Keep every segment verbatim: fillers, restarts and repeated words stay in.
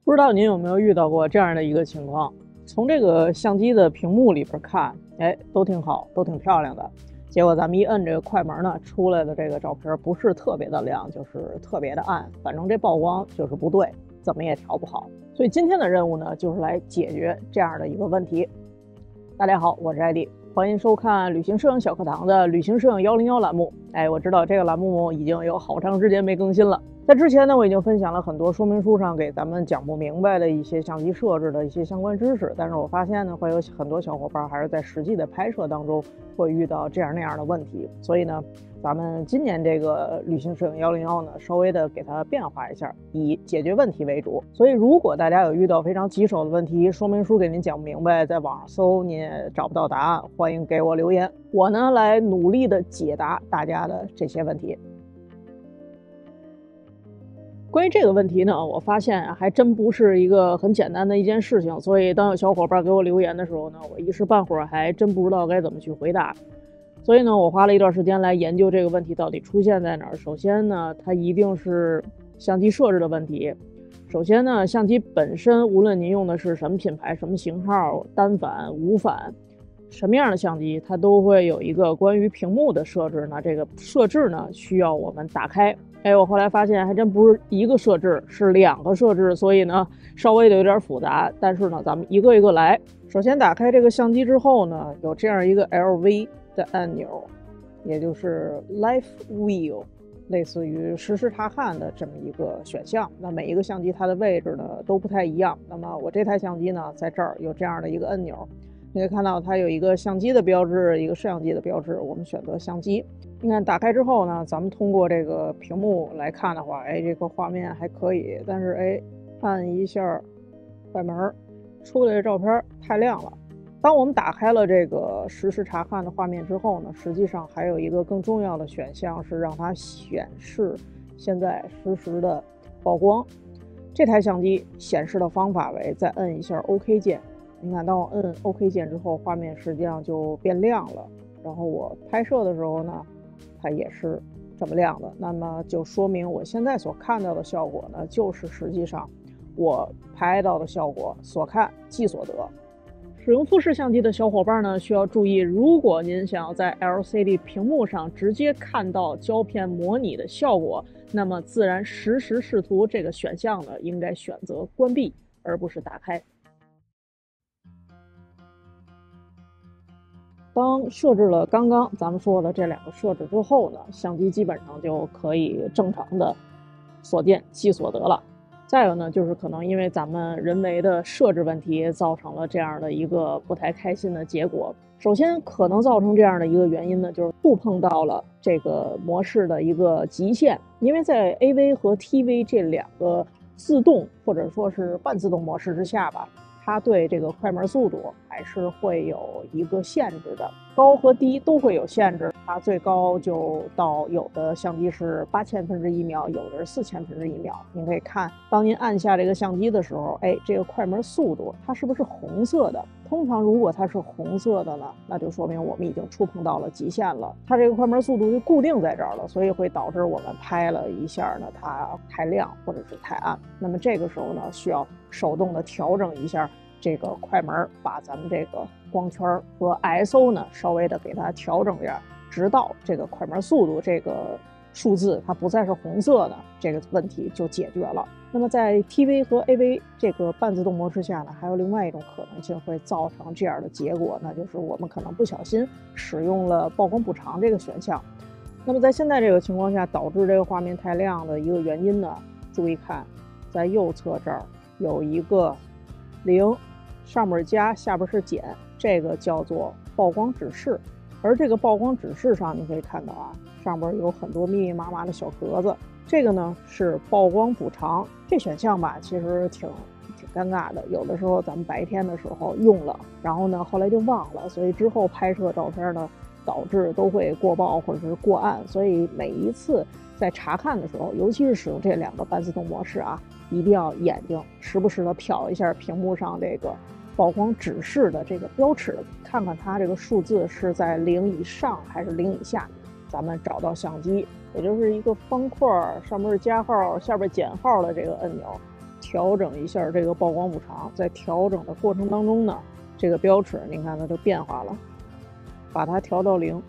不知道您有没有遇到过这样的一个情况？从这个相机的屏幕里边看，哎，都挺好，都挺漂亮的。结果咱们一摁这个快门呢，出来的这个照片不是特别的亮，就是特别的暗，反正这曝光就是不对，怎么也调不好。所以今天的任务呢，就是来解决这样的一个问题。大家好，我是艾迪，欢迎收看旅行摄影小课堂的旅行摄影一零一栏目。哎，我知道这个栏目已经有好长时间没更新了。在之前呢，我已经分享了很多说明书上给咱们讲不明白的一些相机设置的一些相关知识，但是我发现呢，会有很多小伙伴还是在实际的拍摄当中会遇到这样那样的问题，所以呢，咱们今年这个旅行摄影一零一呢，稍微的给它变化一下，以解决问题为主。所以如果大家有遇到非常棘手的问题，说明书给您讲不明白，在网上搜您也找不到答案，欢迎给我留言，我呢来努力的解答大家的这些问题。关于这个问题呢，我发现还真不是一个很简单的一件事情，所以当有小伙伴给我留言的时候呢，我一时半会儿还真不知道该怎么去回答。所以呢，我花了一段时间来研究这个问题到底出现在哪儿。首先呢，它一定是相机设置的问题。首先呢，相机本身，无论您用的是什么品牌、什么型号、单反、无反，什么样的相机，它都会有一个关于屏幕的设置。那这个设置呢，需要我们打开。哎，我后来发现还真不是一个设置，是两个设置，所以呢，稍微的有点复杂。但是呢，咱们一个一个来。首先打开这个相机之后呢，有这样一个 L V 的按钮，也就是 Live View， 类似于实时查看的这么一个选项。那每一个相机它的位置呢都不太一样。那么我这台相机呢，在这儿有这样的一个按钮，你可以看到它有一个相机的标志，一个摄像机的标志。我们选择相机。你看打开之后呢，咱们通过这个屏幕来看的话，哎，这个画面还可以，但是哎，按一下快门，出来的照片太亮了。当我们打开了这个实时查看的画面之后呢，实际上还有一个更重要的选项是让它显示现在实时的曝光。这台相机显示的方法为再摁一下 OK 键。你看，当我摁 OK 键之后，画面实际上就变亮了。然后我拍摄的时候呢，它也是这么亮的，那么就说明我现在所看到的效果呢，就是实际上我拍到的效果，所看即所得。使用富士相机的小伙伴呢，需要注意，如果您想要在 L C D 屏幕上直接看到胶片模拟的效果，那么自然实时视图这个选项呢，应该选择关闭，而不是打开。当设置了刚刚咱们说的这两个设置之后呢，相机基本上就可以正常的所见即所得了。再有呢，就是可能因为咱们人为的设置问题，造成了这样的一个不太开心的结果。首先可能造成这样的一个原因呢，就是触碰到了这个模式的一个极限。因为在 A V 和 T V 这两个自动或者说是半自动模式之下吧，它对这个快门速度还是会有一个限制的，高和低都会有限制。它最高就到有的相机是八千分之一秒，有的是四千分之一秒。您可以看，当您按下这个相机的时候，哎，这个快门速度它是不是红色的？通常如果它是红色的呢，那就说明我们已经触碰到了极限了，它这个快门速度就固定在这儿了，所以会导致我们拍了一下呢，它太亮或者是太暗。那么这个时候呢，需要手动的调整一下这个快门，把咱们这个光圈和 I S O 呢稍微的给它调整一下，直到这个快门速度这个数字它不再是红色的，这个问题就解决了。那么在 T V 和 A V 这个半自动模式下呢，还有另外一种可能性会造成这样的结果，那就是我们可能不小心使用了曝光补偿这个选项。那么在现在这个情况下，导致这个画面太亮的一个原因呢，注意看，在右侧这儿有一个零，上面加，下边是减，这个叫做曝光指示。而这个曝光指示上，你可以看到啊，上边有很多密密麻麻的小格子，这个呢是曝光补偿。这选项吧，其实挺挺尴尬的。有的时候咱们白天的时候用了，然后呢后来就忘了，所以之后拍摄照片呢，导致都会过曝或者是过暗。所以每一次在查看的时候，尤其是使用这两个半自动模式啊，一定要眼睛时不时的瞟一下屏幕上这个曝光指示的这个标尺，看看它这个数字是在零以上还是零以下。咱们找到相机，也就是一个方块，上面是加号，下边减号的这个按钮， 调整一下这个曝光补偿，在调整的过程当中呢，这个标尺您看它就变化了，把它调到零。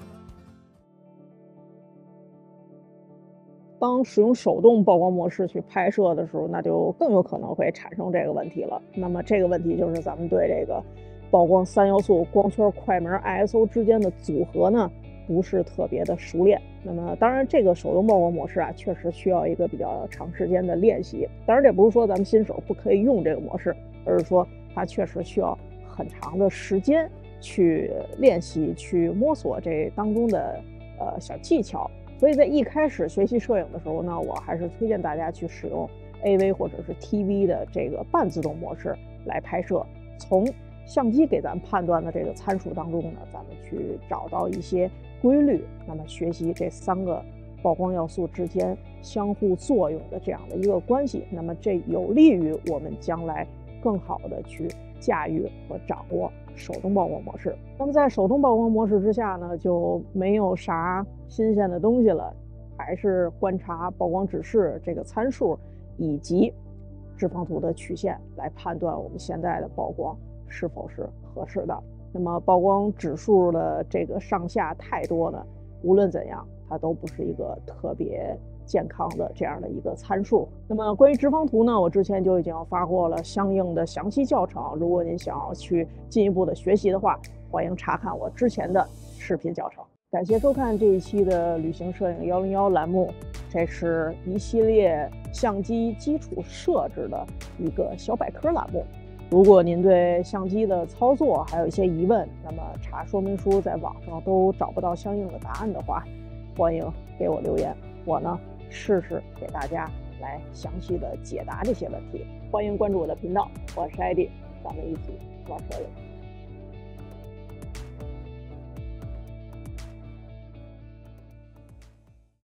当使用手动曝光模式去拍摄的时候，那就更有可能会产生这个问题了。那么这个问题就是咱们对这个曝光三要素光圈、快门、I S O 之间的组合呢，不是特别的熟练。那么当然，这个手动曝光模式啊，确实需要一个比较长时间的练习。当然，这不是说咱们新手不可以用这个模式，而是说它确实需要很长的时间去练习、去摸索这当中的呃小技巧。所以在一开始学习摄影的时候呢，我还是推荐大家去使用 A V 或者是 T V 的这个半自动模式来拍摄。从相机给咱们判断的这个参数当中呢，咱们去找到一些规律，那么学习这三个曝光要素之间相互作用的这样的一个关系，那么这有利于我们将来更好的去驾驭和掌握手动曝光模式。那么在手动曝光模式之下呢，就没有啥新鲜的东西了，还是观察曝光指示这个参数以及直方图的曲线来判断我们现在的曝光是否是合适的。那么曝光指数的这个上下太多呢，无论怎样它都不是一个特别健康的这样的一个参数。那么关于直方图呢，我之前就已经发过了相应的详细教程，如果您想要去进一步的学习的话，欢迎查看我之前的视频教程。感谢收看这一期的旅行摄影一零一栏目，这是一系列相机基础设置的一个小百科栏目。如果您对相机的操作还有一些疑问，那么查说明书在网上都找不到相应的答案的话，欢迎给我留言，我呢试试给大家来详细的解答这些问题。欢迎关注我的频道，我是艾迪，咱们一起玩摄影。